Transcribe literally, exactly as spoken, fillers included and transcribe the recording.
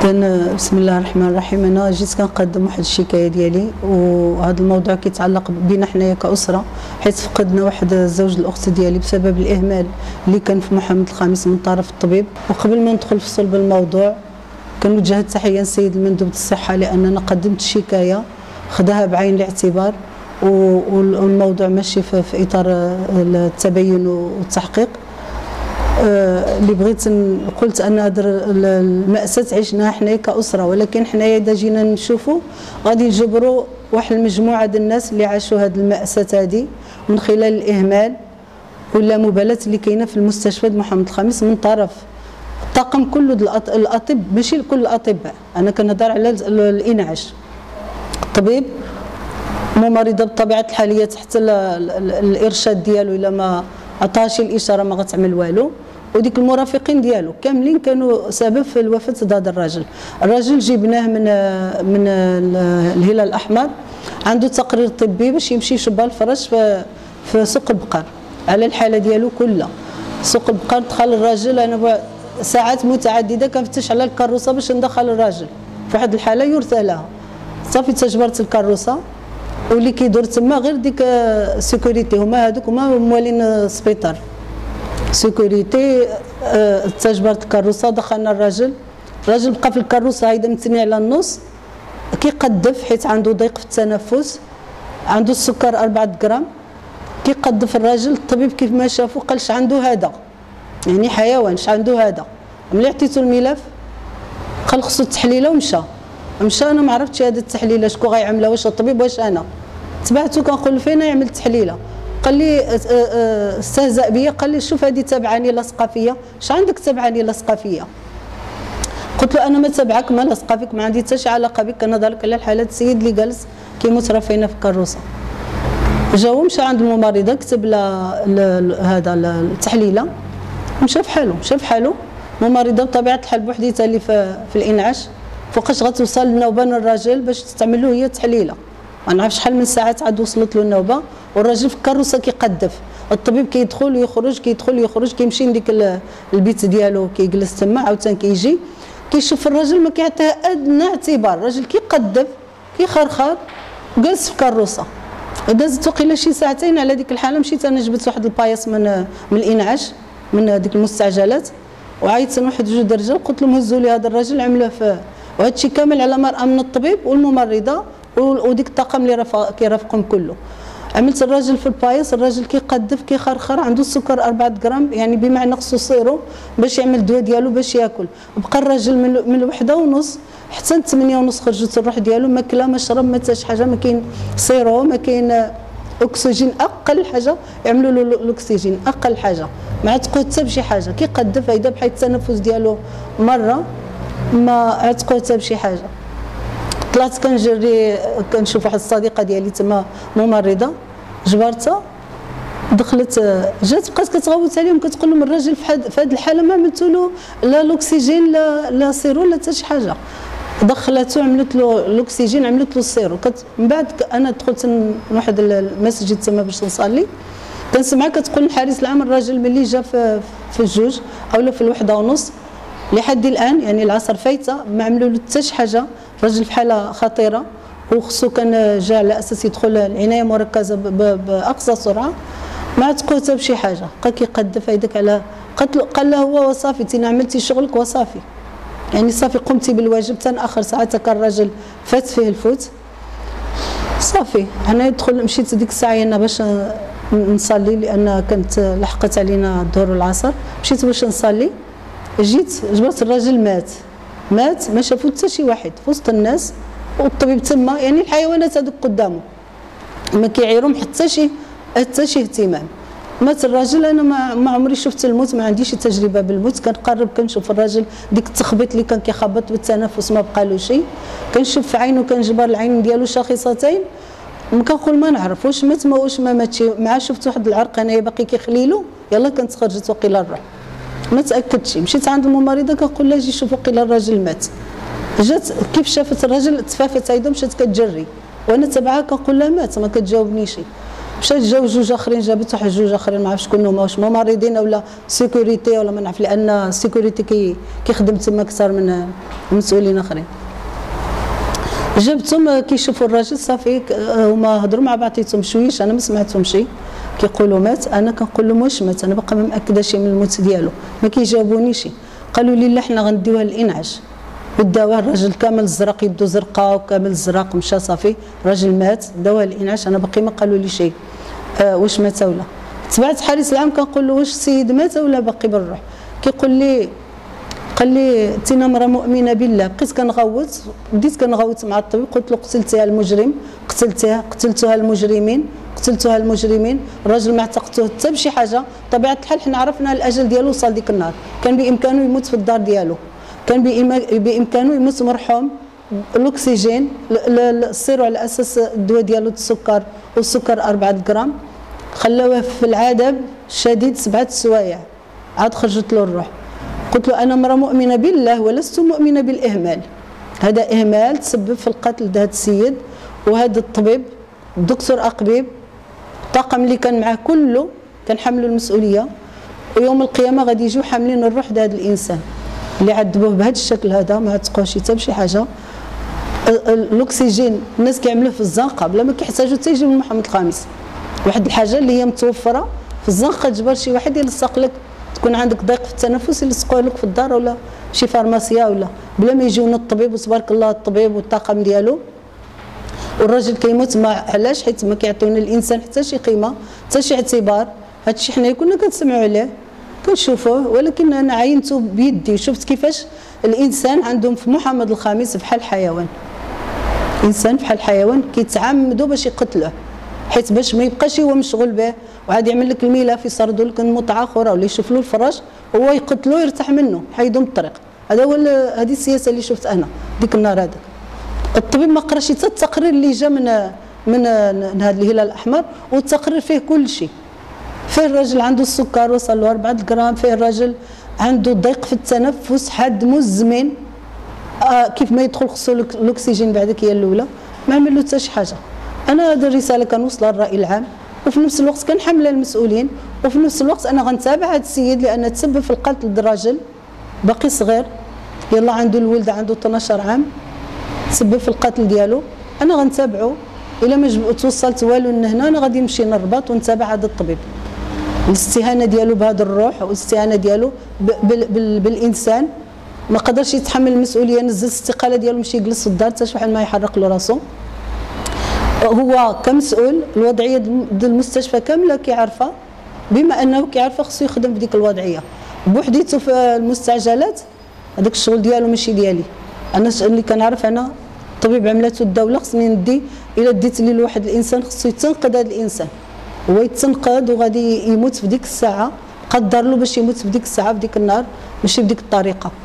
كان بسم الله الرحمن الرحيم. انا جيت كنقدم واحد الشكايه ديالي، وهذا الموضوع كيتعلق بنا حنايا كاسره، حيت فقدنا واحد زوج الاخت ديالي بسبب الاهمال اللي كان في محمد الخامس من طرف الطبيب. وقبل ما ندخل في صلب الموضوع كنوجه التحيه للسيد المندوب الصحه، لاننا قدمت الشكايه خداها بعين الاعتبار، والموضوع ماشي في اطار التبين والتحقيق. اللي بغيت قلت ان هذا المأساة عشناها حنايا كأسرة، ولكن حنايا اذا جينا نشوفوا غادي نجبروا واحد المجموعه ديال الناس اللي عاشوا هذه المأساة هذه من خلال الاهمال ولا مبالاة اللي كاينه في المستشفى محمد الخامس من طرف الطاقم كله الاطباء، ماشي كل الاطباء، انا كنهضر على الانعاش. الطبيب ممرضه بطبيعه الحال تحت الارشاد ديالو، الا ما عطاهاش الاشاره ما غتعمل والو، وديك المرافقين ديالو كاملين كانوا سبب في الوفاه هذا الراجل. الراجل جبناه من من الهلال الاحمر، عنده تقرير طبي باش يمشي يشبها الفرش في في سوق البقر على الحاله ديالو كلها. سوق البقر دخل الراجل، انا ساعات متعدده كنفتش على الكروسه باش ندخل الراجل في واحد الحاله يرثى لها. صافي تجبرت الكروسه، واللي كيدور تما غير ديك سيكوريتي، هما هذوك هما موالين السبيطار سيكوريتي. اه تجبرت الكروسه، دخلنا الراجل. الراجل بقى في الكروسه هيدا متني على النص كيقدف، حيت عنده ضيق في التنفس، عنده السكر أربعة غرام. كيقدف الراجل، الطبيب كيف ما شافو قالش عنده هذا، يعني حيوان اش عنده هذا. ملي عطيتو الملف قال خصو التحليله ومشى. مشى، انا ما عرفتش هذه التحليله شكون غيعملها، واش الطبيب واش انا. تبعتو كنقول فين يعمل التحليله، قال لي استهزأ بيا، قال لي شوف هذه تبعاني لاصقه فيا، اش عندك تبعاني لاصقه فيا؟ قلت له انا ما تبعك ما لاصقه فيك، ما عندي حتى شي علاقه بك، كنهضر لك على حاله السيد اللي جالس كيموت راه فينا في الكروسه. جاو مشى عند الممرضه كتب لها هذا التحليله، مشى في حاله مشى في حاله. الممرضه بطبيعه الحال بوحديتها اللي في, في الانعاش، فوقاش غتوصل النوبه الراجل باش تعمل له هي التحليله. ما نعرف شحال من ساعات عاد وصلت له النوبه، والراجل في الكروسه كيقدف. الطبيب كيدخل ويخرج كيدخل ويخرج، كيمشي لديك البيت ديالو كيجلس تما، عاوتاني كيجي كيشوف الراجل ما كيعطيه ادنى اعتبار. الراجل كيقدف كيخرخر وجالس في الكروسه. دازت وقيله شي ساعتين على ديك الحاله، مشيت انا جبت واحد البايص من من الانعاش من ديك المستعجلات، وعيطت لواحد جوج الرجال قلت لهم هزوا لي هذا الراجل عملوه في، وهذا الشيء كامل على مرأى من الطبيب والممرضه وديك الطاقم اللي كيرافقهم كله. عملت الراجل في البايص، الراجل كيقدف كيخرخر، عنده السكر أربعة غرام، يعني بمعنى خصو صيرو باش يعمل الدواء ديالو باش ياكل. بقى الراجل من من الوحده ونص حتى ثمانية ونص خرجت الروح ديالو، ما كلا ما شرب ما حتى شي حاجه، ما كاين صيرو ما كاين اكسجين، اقل حاجه يعملوا له الاكسجين اقل حاجه، ما عتقوه حتى بشي حاجه. كيقدف هيدا بحال التنفس ديالو مره ما عتقوه حتى بشي حاجه. طلعت كنجري كنشوف واحد الصديقه ديالي تما ممرضه، جبرتها دخلت جات بقات كتغوت عليهم كتقول لهم الراجل في هذه الحاله ما عملتوا له لا الاكسجين لا لا سيرو لا حتى شي حاجه. دخلته عملت له الاكسجين عملت له السيرو. من بعد انا دخلت لواحد المسجد تما باش نصلي، كنسمعها كتقول الحارس العام الراجل ملي جا في في الجوج اولا في الوحده ونص لحد الان، يعني العصر فايته، ما عملوا له حتى شي حاجه. الراجل في حاله خطيره وخصو كان جا على اساس يدخل العنايه مركزه باقصى سرعه، ما تقول حتى بشي حاجه. بقى كيقدف هيداك على قتل. قال له هو وصافي تينا عملتي شغلك وصافي، يعني صافي قمتي بالواجب. تان اخر ساعات كان الراجل فات فيه الفوت صافي. انا دخل مشيت ديك الساعه انا باش نصلي، لان كانت لحقت علينا الظهر والعصر، مشيت باش نصلي. جيت جبرت الراجل مات مات ما شافو حتى شي واحد في وسط الناس، والطبيب تما، يعني الحيوانات هذوك قدامه ما كيعيرهم حتى شي حتى شي اهتمام. مات الراجل. انا ما, ما عمري شفت الموت، ما عنديش تجربه بالموت. كنقرب كنشوف الراجل ديك التخبيط اللي كان كيخبط بالتنفس ما بقى له شيء، كنشوف في عينه كنجبر العين ديالو شاخصتين، كنقول ما نعرف واش مات ما واش ما ماتش. مع شفت واحد العرق انايا باقي كيخليلو، يلاه كانت خرجت وقيله الروح، ما تاكدتش. مشيت عند الممرضه كنقول لها جي شوف وقيله الراجل مات. جات كيف شافت الراجل تفافت عيدها مشات كتجري، وانا تبعها كنقول لها مات ما كتجاوبنيش. مشات جاو جوج اخرين، جابت واحد جوج اخرين ما عرفتش شكون هما، واش ممرضين ولا سيكوريتي ولا ما نعرف، لان سيكوريتي كي كيخدم تما اكثر من مسؤولين اخرين. جبتهم كيشوفوا الراجل صافي هما هضروا مع بعضياتهم شويش، انا ما سمعتهم شي كيقولوا مات، انا كنقول لهم واش مات، انا باقا ما مأكده شي من الموت ديالو، ما كيجاوبونيش. قالوا لي لا حنا غنديوها للانعاش، وداوها الراجل كامل الزرق، يدو زرقاء وكامل الزرق، مشى صافي الراجل مات، داوها للانعاش، انا باقي ما قالوا لي شيء آه واش مات ولا. تبعت الحارس العام كنقول له واش السيد مات ولا باقي بالروح، كيقول لي قال لي انت مرا مؤمنه بالله. بقيت كنغوت، بديت كنغوت مع الطبيب، قلت له قتلتيها المجرم، قتلتيها قتلتوها المجرمين قتلتوها المجرمين. الراجل ما اعتقته حتى بشي حاجه، طبيعه الحال حنا عرفنا الاجل ديالو وصل ديك النهار، كان بامكانه يموت في الدار ديالو، كان بامكانه يموت مرحوم، الاكسجين السيرو على اساس الدواء ديالو السكر، والسكر أربعة غرام، خلاوه في العذاب الشديد سبعه سوايع، عاد خرجت له الروح. قلت له انا مرا مؤمنه بالله ولست مؤمنه بالاهمال، هذا اهمال تسبب في القتل د هذا السيد، وهذا الطبيب الدكتور اقبيب الطاقم اللي كان معاه كله كان حاملوا المسؤوليه، ويوم القيامه غادي يجيو حاملين الروح د هذا الانسان اللي عذبوه بهذا الشكل هذا، ما عتقوش حتى بشي حاجه. الاكسجين الناس كيعملوه في الزنقه بلا ما كيحتاجوا حتى يجيو من محمد الخامس، واحد الحاجه اللي هي متوفره في الزنقه، تجبر شي واحد يلصق لك، تكون عندك ضيق في التنفس يلصقوه لك في الدار ولا شي فارماسيا ولا بلا ما يجيونا الطبيب، وتبارك الله الطبيب والطاقم ديالو، والراجل كيموت. ما علاش؟ حيت ما كيعطيونا الانسان حتى شي قيمه حتى شي اعتبار. هادشي حنايا كنا كنسمعوا عليه كنشوفوه، ولكن انا عاينته بيدي وشفت كيفاش الانسان عندهم في محمد الخامس بحال الحيوان، انسان بحال الحيوان كيتعمدوا باش يقتلوه، حيت باش ما يبقاش هو مشغول به وعاد يعمل لك الملف يسردوا لك المتعه اخرى ولا يشوف له الفراش، هو يقتلوه يرتاح منه حيدو من الطريق. هذا هو هذه السياسه اللي شفت انا ديك النهار. هذاك الطبيب ما قراش حتى التقرير اللي جا من من هذا الهلال الاحمر، والتقرير فيه كل شيء، فيه الراجل عنده السكر وصل له أربعة غرام، فيه الراجل عنده ضيق في التنفس حاد مزمن، آه كيف ما يدخل خصو الاكسجين بعدك هي الاولى، ما عمل له حتى شي حاجه. انا هذه الرساله كنوصلها للراي العام، وفي نفس الوقت كنحملها المسؤولين، وفي نفس الوقت انا غنتابع هذا السيد لان تسبب في القتل د الراجل باقي صغير، يلا عنده الولد عنده اثناش عام، تسبب في القتل ديالو، انا غنتابعو. الا ما توصلت والو لهنا انا غادي نمشي نربط ونتابع هذا الطبيب، الاستهانه ديالو بهذا الروح والاستهانه ديالو بالانسان، ما قدرش يتحمل المسؤوليه، نزل الاستقاله ديالو مشي يجلس في الدار حتى شي واحد ما يحرق له راسو. هو كمسؤول الوضعيه ديال المستشفى كامله كيعرفها، بما انه كيعرفها خصو يخدم بديك الوضعيه بوحديته في المستعجلات. هذاك الشغل ديالو ماشي ديالي، انا اللي كنعرف انا طبيب عملته الدوله، خصني ندي الا ديت لي لواحد الانسان خصو يتنقذ هذا الانسان، هو يتنقذ وغادي يموت في ديك الساعه، قدر له باش يموت في ديك الساعه في ديك النهار، ماشي بديك الطريقه.